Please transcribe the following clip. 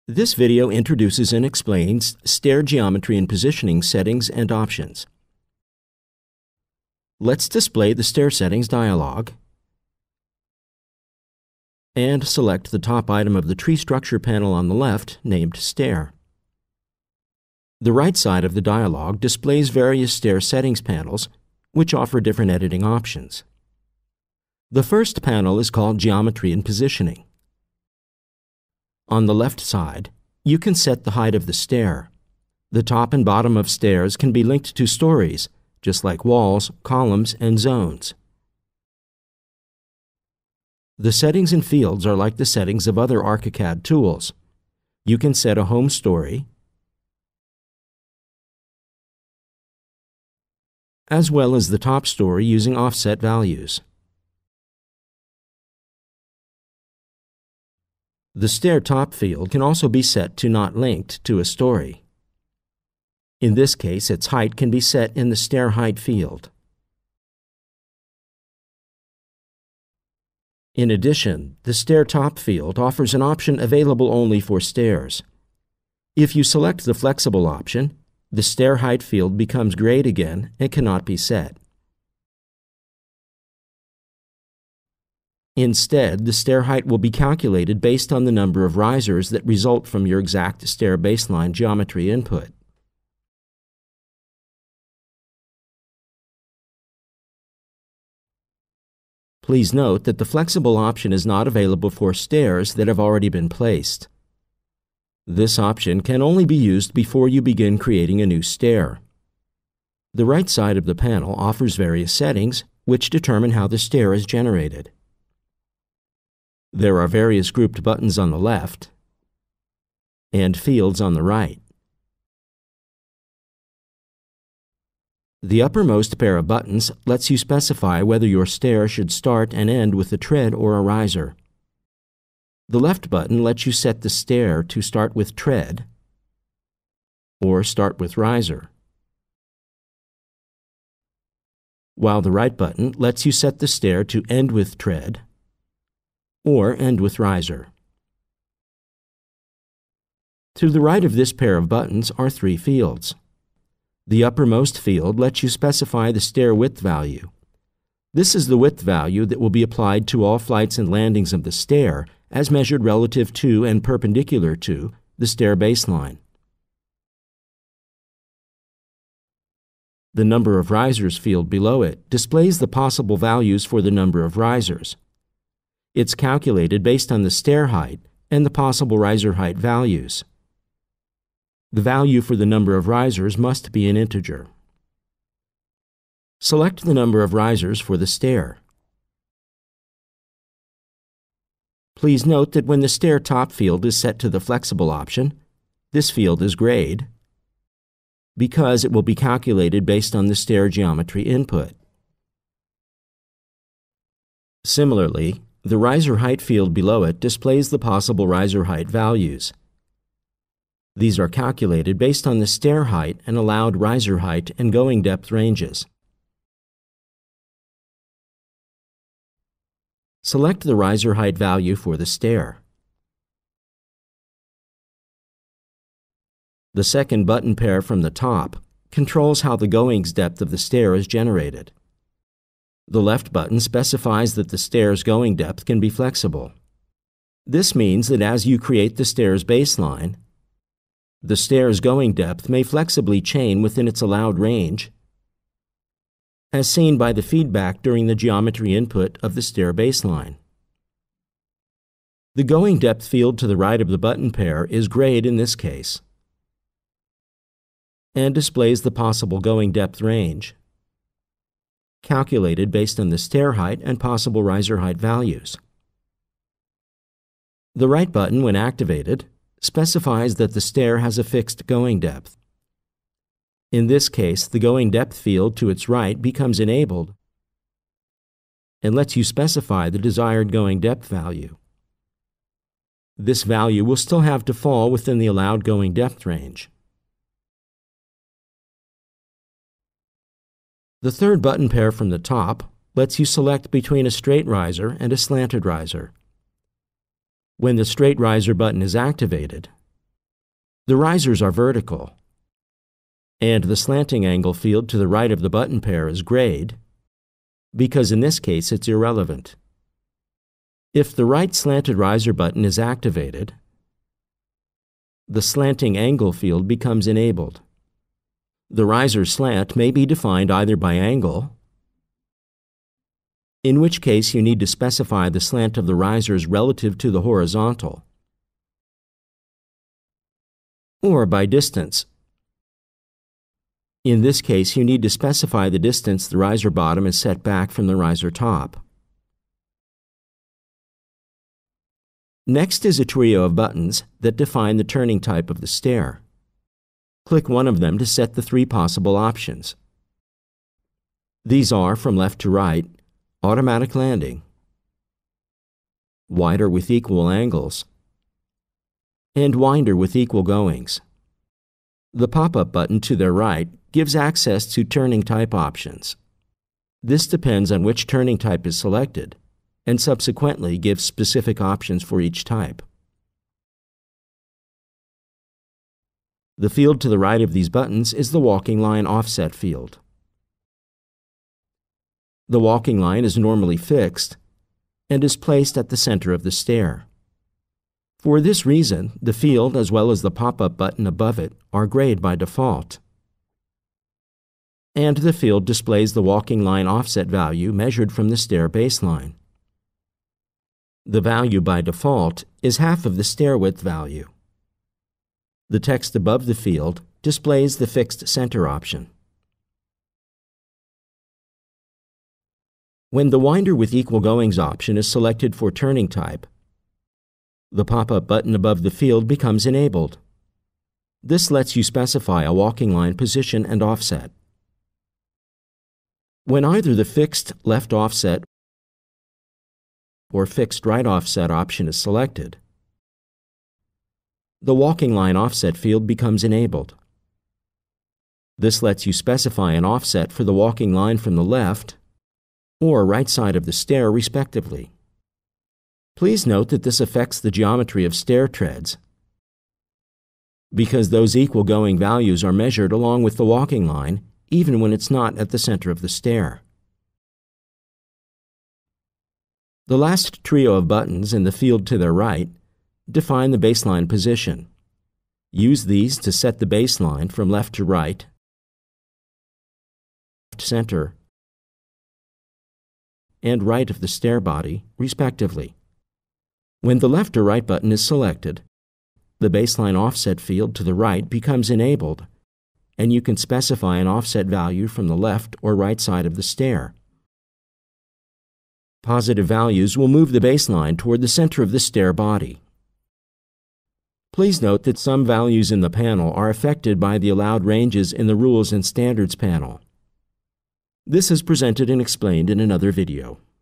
This video introduces and explains stair geometry and positioning settings and options. Let's display the stair settings dialog and select the top item of the tree structure panel on the left named Stair. The right side of the dialog displays various stair settings panels which offer different editing options. The first panel is called Geometry and Positioning. On the left side, you can set the height of the stair. The top and bottom of stairs can be linked to stories, just like walls, columns, and zones. The settings and fields are like the settings of other ArchiCAD tools. You can set a home story, as well as the top story using offset values. The stair top field can also be set to not linked to a story. In this case, its height can be set in the stair height field. In addition, the stair top field offers an option available only for stairs. If you select the flexible option, the stair height field becomes grayed again and cannot be set. Instead, the stair height will be calculated based on the number of risers that result from your exact stair baseline geometry input. Please note that the flexible option is not available for stairs that have already been placed. This option can only be used before you begin creating a new stair. The right side of the panel offers various settings which determine how the stair is generated. There are various grouped buttons on the left and fields on the right. The uppermost pair of buttons lets you specify whether your stair should start and end with a tread or a riser. The left button lets you set the stair to start with tread or start with riser, while the right button lets you set the stair to end with tread or end with riser. To the right of this pair of buttons are three fields. The uppermost field lets you specify the stair width value. This is the width value that will be applied to all flights and landings of the stair as measured relative to and perpendicular to the stair baseline. The number of risers field below it displays the possible values for the number of risers. It's calculated based on the stair height and the possible riser height values. The value for the number of risers must be an integer. Select the number of risers for the stair. Please note that when the stair top field is set to the flexible option, this field is grayed because it will be calculated based on the stair geometry input. Similarly, the riser height field below it displays the possible riser height values. These are calculated based on the stair height and allowed riser height and going depth ranges. Select the riser height value for the stair. The second button pair from the top controls how the goings depth of the stair is generated. The left button specifies that the stair's going depth can be flexible. This means that as you create the stair's baseline, the stair's going depth may flexibly chain within its allowed range, as seen by the feedback during the geometry input of the stair baseline. The going depth field to the right of the button pair is grayed in this case and displays the possible going depth range, calculated based on the stair height and possible riser height values. The right button, when activated, specifies that the stair has a fixed going depth. In this case, the going depth field to its right becomes enabled and lets you specify the desired going depth value. This value will still have to fall within the allowed going depth range. The third button pair from the top lets you select between a straight riser and a slanted riser. When the straight riser button is activated, The risers are vertical, and the slanting angle field to the right of the button pair is grayed, because in this case it's irrelevant. If the right slanted riser button is activated, the slanting angle field becomes enabled. The riser slant may be defined either by angle, in which case you need to specify the slant of the risers relative to the horizontal, or by distance. In this case, you need to specify the distance the riser bottom is set back from the riser top. Next is a trio of buttons that define the turning type of the stair. Click one of them to set the three possible options. These are, from left to right, automatic landing, wider with equal angles, and winder with equal goings. The pop-up button to their right gives access to turning type options. This depends on which turning type is selected, and subsequently gives specific options for each type. The field to the right of these buttons is the walking line offset field. The walking line is normally fixed and is placed at the center of the stair. For this reason, the field as well as the pop-up button above it are grayed by default. And the field displays the walking line offset value measured from the stair baseline. The value by default is half of the stair width value. The text above the field displays the fixed center option. When the winder with equal goings option is selected for turning type, the pop-up button above the field becomes enabled. This lets you specify a walking line position and offset. When either the fixed left offset or fixed right offset option is selected, the walking line offset field becomes enabled. This lets you specify an offset for the walking line from the left or right side of the stair, respectively. Please note that this affects the geometry of stair treads, because those equal going values are measured along with the walking line, even when it's not at the center of the stair. The last trio of buttons in the field to their right define the baseline position. Use these to set the baseline from left to right, center, and right of the stair body, respectively. When the left or right button is selected, the baseline offset field to the right becomes enabled, and you can specify an offset value from the left or right side of the stair. Positive values will move the baseline toward the center of the stair body. Please note that some values in the panel are affected by the allowed ranges in the Rules and Standards panel. This is presented and explained in another video.